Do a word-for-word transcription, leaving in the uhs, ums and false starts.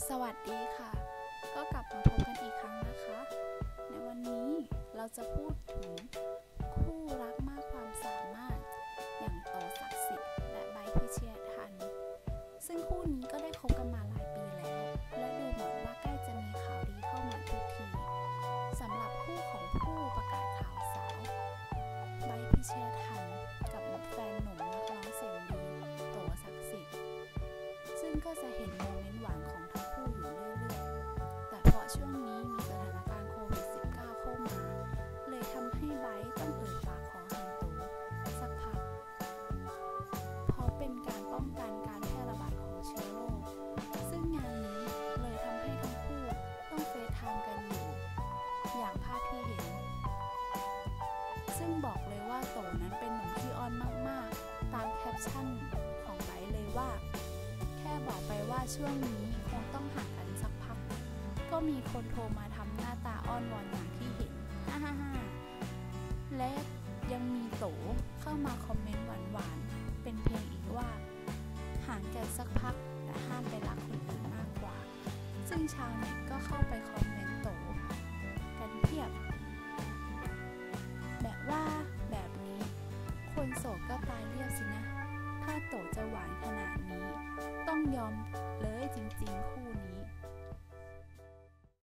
สวัสดีค่ะก็กลับมาพบกันอีกครั้งนะคะในวันนี้เราจะพูดถึงคู่รักมากความสามารถอย่างโตศักดิ์สิทธิ์และไบร์ทพิชยทันซึ่งคู่นี้ก็ได้คบกันมาหลายปีแล้วและดูเหมือนว่าใกล้จะมีข่าวดีเข้ามาทุกทีสำหรับคู่ของผู้ประกาศข่าวสาวไบร์ทพิชยทันกับแฟนหนุ่มนักร้องเสียงดีโตศักดิ์สิทธิ์ซึ่งก็จะเห็นโมเมนต์หวานของทั้งคู่อยู่เรื่อยๆแต่เพราะช่วงนี้มีสถานการณ์โควิด สิบเก้า เข้ามาเลยทำให้ไบร์ทต้องเอ่ยปากขอห่างโตสักพักเพราะเป็นการป้องกันการแพร่ระบาดของเชื้อโรคซึ่งงานนี้เลยทำให้ทั้งคู่ต้องเฟซไทม์กันอยู่อย่างภาพที่เห็นซึ่งบอกเลยว่าโตนั้นเป็นหนุ่มที่อ้อนมากๆตามแคปชั่นของไบร์ทเลยว่าแค่บอกไปว่าช่วงนี้คงต้องห่างกันสักพักก็มีคนโทรมาทำหน้าตาอ้อนวอนอย่างที่เห็นฮ่าฮ่าฮ่าและยังมีโตเข้ามาคอมเมนต์หวานๆเป็นเพลงอีกว่าห่างกันสักพักแต่ห้ามไปรักคนอื่นมากกว่าซึ่งชาวเน็ตก็เข้าไปคอมเมนต์โตกันเพียบแบบว่าแบบนี้คนโสดก็ตายเรียบสินะถ้าโตจะหวานขนาดนี้ต้องยอมเลยจริงๆคู่นี้